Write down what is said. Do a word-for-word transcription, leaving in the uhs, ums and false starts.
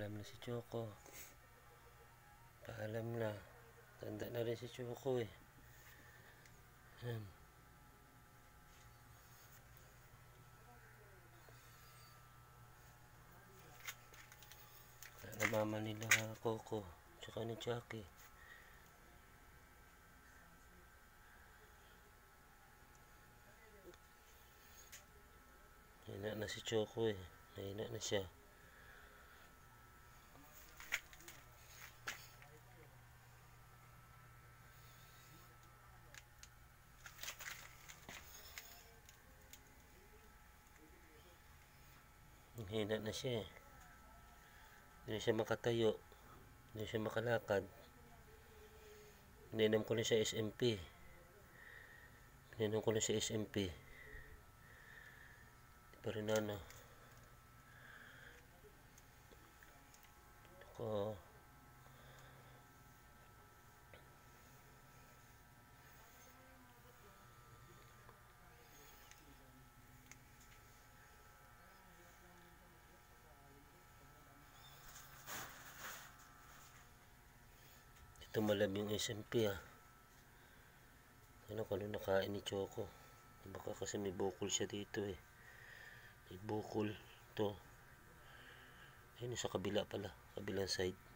Paalam na si Choco. Paalam na. Tanda na rin si Choco eh. Yan. Na mama nila Coco tsaka ni Jackie. Hina na si Choco eh. Nahina na siya. Hina na siya eh. Hindi siya makatayo. Hindi siya makalakad. Ininom ko na siya S M P. Ininom ko na siya S M P. Pa rin ano. Ako. Tumalab yung S M P ah. Ano kung ano nakain ni Choco. Baka kasi may bukol siya dito eh. May bukol to. Ayun sa kabila pala. Kabilang side.